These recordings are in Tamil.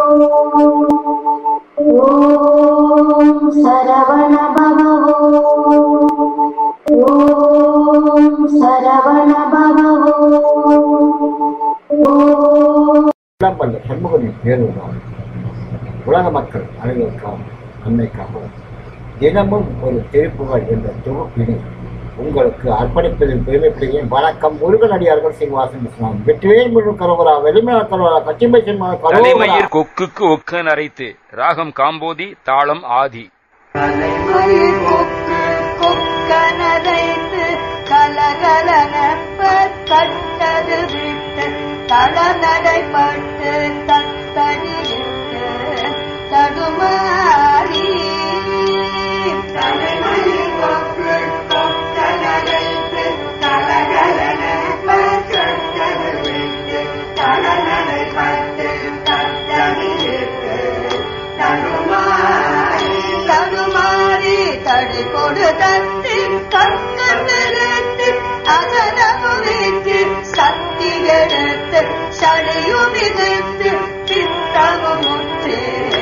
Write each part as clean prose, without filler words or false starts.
ஓம் சரவண பவ ஓம் சரவண பவ சண்முகனின் பேருதான் உலக மக்கள் அனைவருக்காகவும் நன்மைக்காகவும் தினமும் ஒரு திருப்புகழ் என்ற தொகுப்பினை உங்களுக்கு அர்ப்பணிப்பதில் பெருமைப்படுகிறேன். வணக்கம். முருகனடியார்கள் சீனிவாசன் இஸ்லாம் வெற்றிவேல் முழு கரோகரா வெளிமலா கரோகரா கச்சிம்பை சின்ன தலைமயிர் கொக்குக்கு ஒக்க நரைத்து ராகம் காம்போதி தாளம் ஆதி தலைமயிர் கொக்கு கொக்க நரைத்து கலகலனப்ப கட்டது விட்டு தளநடைப்பட்டு தத்தடிவிட்டு தடுமாறி தலைமயிர் கொக்கு கொக்க நரைத்து கலகலனப்ப கட்டது விட்டு தளநடைப்பட்டு தத்தடிவிட்டு தடுமாறி தடுமாறி தடி கொடு தத்தி கற்கள் நிறுத்தி அகனமுறித்து சக்தி எடுத்து சடையும் எதிர்த்து பித்தமும் முற்று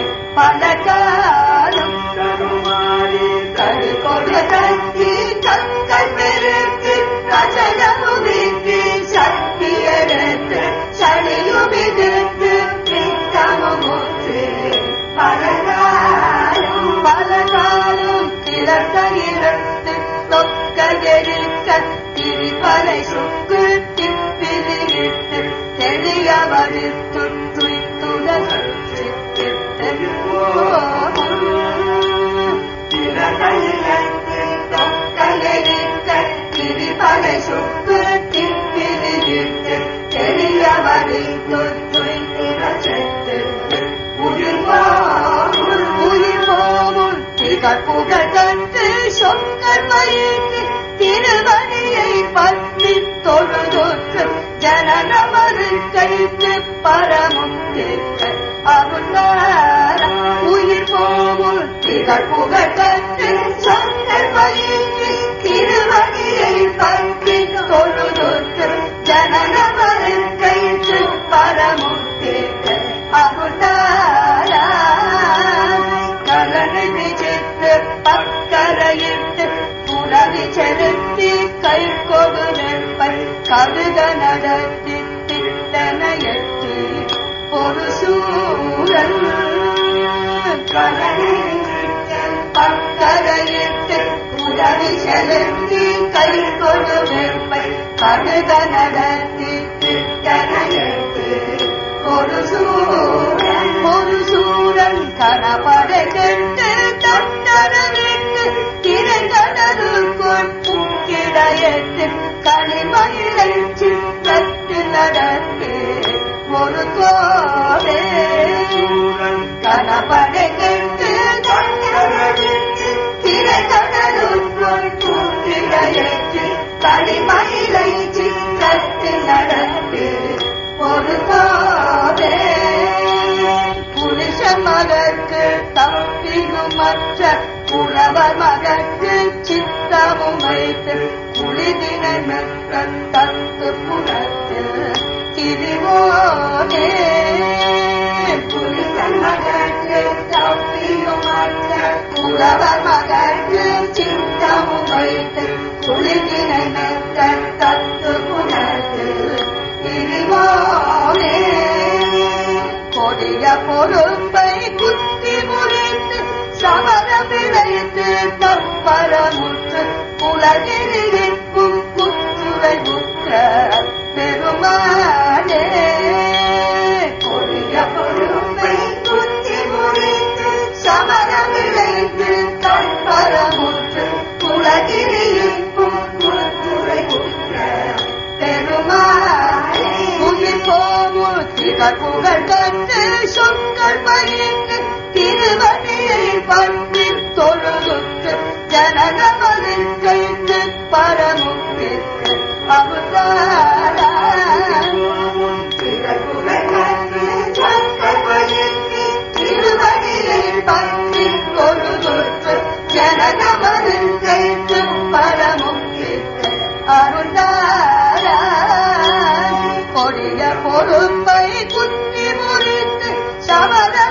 பலகாலம் தடுமாறி தடி கொடு தத்தி கற்கள் நிறுத்தி அகனமுறித்து சக்தி எடுத்து சடையும் எதிர்த்து பித்தமும் முற்று பலகாலம் பலகாலம் திறக்கையிழந்து தொக்க எரிக்க திரிபலை சுக்கு திப்பிலிட்டு தெளிய வடித்து துய்த்துடல் திறக்கையிழந்து தொக்க எரிக்க திரிபலை சுக்கு திப்பிலிட்டு தெளிய வடித்து துய்த்துடல் உயிர் போமும் திகழ் புகழ்ந்து சொற்கள் மயங்கி திருவடியை பற்றி தொழுதொற்று ஜனநமரு கைத்து பரமுத்திற்கு அருளார உயிர் போமும் திகழ் புகழ்ந்து சொற்கள் மயங்கி திருவடியை பற்றி தொழுதொற்று ஜனநமரு கைத்து பரமுத்திற்கு அருளார கலனை விஜித்து பக்கரையிட்டு புலவி செலுத்தி கை கொடு நெற்பை கடுக நடத்தி திட்டனையட்டு ஒரு சூழல் கலனை விஜித்து பக்கரையிட்டு புலவி செலுத்தி கை கொடு நெற்பை கடுக நடத்தி திட்டனையட்டு ஒரு சூழல் கனப்படை கெட்டு தட்டரவிட்டு திரைக்கடலுக்குள் பூக்கிடையத்து களிமயிலை சித்தத்து நடத்து ஒரு கோவே கனப்படை கெட்டு தட்டரவிட்டு திரைக்கடலுக்குள் பூக்கிடையத்து களிமயிலை சித்தத்து நடத்து ஒரு கோவே புருஷ மகற்கு தப்பினும் மற்ற புலவர் மகற்கு சித்தமும் வைத்து குளிதினை மெத்த தத்து புறத்து திரிவோனே புருஷ மகற்கு தப்பினும் மற்ற புலவர் மகற்கு சித்தமும் வைத்து குளிதினை மெத்த தத்து புறத்து திரிவோனே கொடிய பொறுப்பை குத்தி முறித்து சமரம் விளைத்து தப்பரமுற்று உலகிலிருக்கும் குற்றுரை முற்ற பெருமானே கொடிய பொறுப்பை குத்தி முறித்து சமரம் விளைத்து தப்பரமுற்று உலகிலிருக்கும் குற்றுரை முற்ற பெருமானே உயிர் போமும் திகழ் புகழ் கண்டு சொற்கள் பயின்று திருவடியை பற்றி தொழுதுற்று ஜனநமது கைத்து பரமுத்திற்கு அவதாரா திகழ் புகழ் கண்டு சொற்கள் பயின்று திருவடியை பற்றி தொழுதுற்று ஜனநமது கைத்து பரமுத்திற்கு அருளாரா கொடிய பொறுப்பை குத்தி முறித்து சமர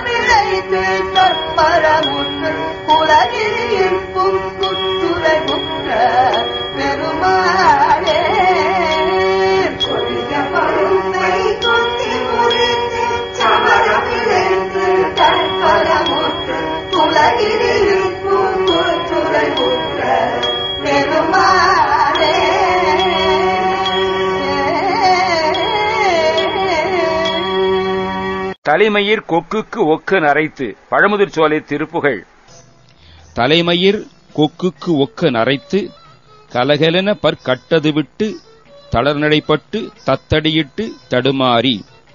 தலைமயிர் கொக்குக்கு ஒக்க நரைத்து பழமுதிர்ச்சோலை திருப்புகழ். தலைமயிர் கொக்குக்கு ஒக்க நரைத்து கலகலென பற்கட்டது விட்டு தளர்நடைப்பட்டு தத்தடியிட்டு தடுமாறி.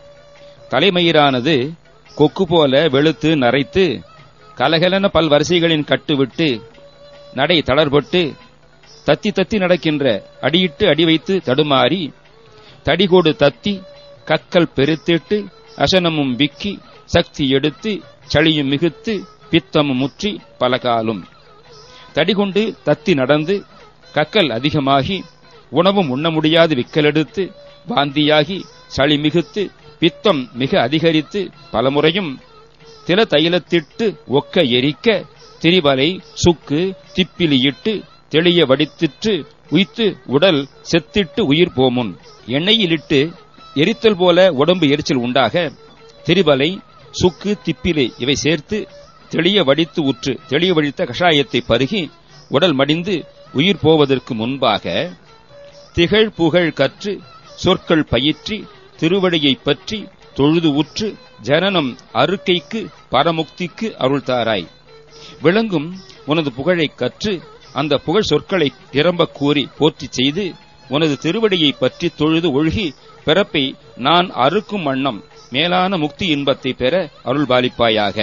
தலைமயிரானது கொக்கு போல வெளுத்து நரைத்து கலகலென பல் வரிசைகளின் கட்டுவிட்டு நடை தளர்பட்டு தத்தி தத்தி நடக்கின்ற அடியிட்டு அடி வைத்து தடுமாறி தடிகோடு தத்தி கக்கல் பெருத்திட்டு அசனமும் விக்கி சக்தி எடுத்து சளியும் மிகுத்து பித்தமும் முற்றி பலகாலும். தடிகொண்டு தத்தி நடந்து கக்கல் அதிகமாகி உணவும் உண்ண முடியாது விக்கலெடுத்து வாந்தியாகி சளி மிகுத்து பித்தம் மிக அதிகரித்து பலமுறையும் தில தைலத்திட்டு ஒக்க எரிக்க திரிவலை சுக்கு திப்பிலியிட்டு தெளிய வடித்திற்று உய்த்து உடல் செத்திட்டு உயிர் போமுன். எண்ணெயிலிட்டு எரித்தல் போல உடம்பு எரிச்சல் உண்டாக திரிவலை சுக்கு திப்பிலை இவை சேர்த்து தெளிய வடித்து உற்று தெளிய வடித்த கஷாயத்தை பருகி உடல் மடிந்து உயிர் போவதற்கு முன்பாக திகழ் புகழ் கற்று சொற்கள் பயிற்றி திருவடியை பற்றி தொழுது உற்று ஜனனம் அறுக்கைக்கு பரமுக்திக்கு அருள்தாராய். விளங்கும் உனது புகழை கற்று அந்த புகழ் சொற்களை நிரம்ப கூறி போற்றி செய்து உனது திருவடியை பற்றி தொழுது ஒழுகி பிறப்பை நான் அறுக்கும் வண்ணம் மேலான முக்தி இன்பத்தை பெற அருள்பாலிப்பாயாக.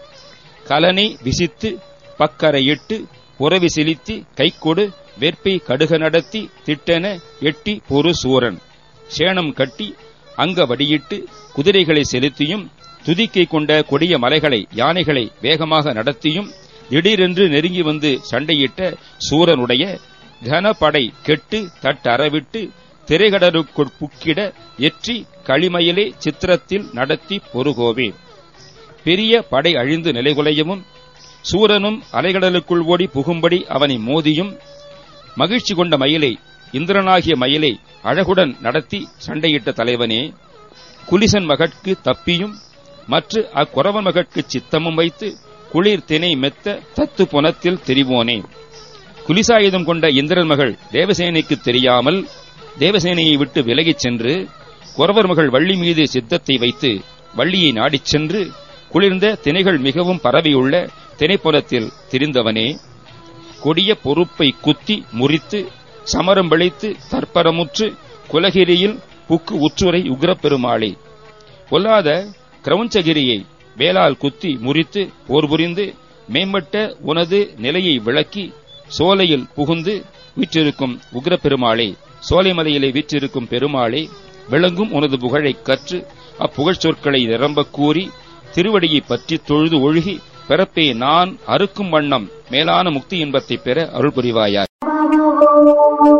கலனை விசித்து பக்கரையிட்டு புறவி செலுத்தி கைக்கொடு வெற்பை கடுக நடத்தி திட்டென எட்டி பொறு சூரன் சேணம் கட்டி அங்க வடியிட்டு குதிரைகளை செலுத்தியும் துதிக்கை கொண்ட கொடிய மலைகளை யானைகளை வேகமாக நடத்தியும் திடீரென்று நெருங்கி வந்து சண்டையிட்ட சூரனுடைய கனப்படை கெட்டு தட்டறவிட்டு திரைகடலுக்குள் புக்கிட எற்றி களிமயிலே சித்திரத்தில் நடத்தி பொறுகோவே. பெரிய படை அழிந்து நிலைகுலையவும் சூரனும் அலைகடலுக்குள் ஓடி புகும்படி அவனை மோதியும் மகிழ்ச்சி கொண்ட மயிலை இந்திரனாகிய மயிலை அழகுடன் நடத்தி சண்டையிட்ட தலைவனே, குலிசன் மகட்கு தப்பியும் மற்ற அக்குறவன் மகட்கு சித்தமும் வைத்து குளிர் தினை மெத்த தத்து புனத்தில் தெரிவோனே. குலிசாயுதம் கொண்ட இந்திரன் மகள் தேவசேனைக்கு தெரியாமல் தேவசேனையை விட்டு விலகிச் சென்று குறவர் மகள் வள்ளி மீது சித்தத்தை வைத்து வள்ளியை நாடிச் சென்று குளிர்ந்த திணைகள் மிகவும் பரவியுள்ள திணைப்புறத்தில் திரிந்தவனே, கொடிய பொறுப்பை குத்தி முறித்து சமரம் விளைத்து தற்பரமுற்று குலகிரியில் புக்கு உற்றுரை உக்ரப்பெருமாளே, பொல்லாத கிரௌஞ்சகிரியை வேளால் குத்தி முறித்து போர் புரிந்து மேம்பட்ட உனது நிலையை விளக்கி சோலையில் புகுந்து வீற்றிருக்கும் உக்ரப்பெருமாளே, சோலைமலையிலே வீற்றிருக்கும் பெருமாளே, விளங்கும் உனது புகழைக் கற்று அப்புகழ் சொற்களை நிரம்ப கூறி திருவடியை பற்றி தொழுது ஒழுகி பிறப்பே நான் அறுக்கும் வண்ணம் மேலான முக்தி இன்பத்தை பெற அருள் புரிவாயார்.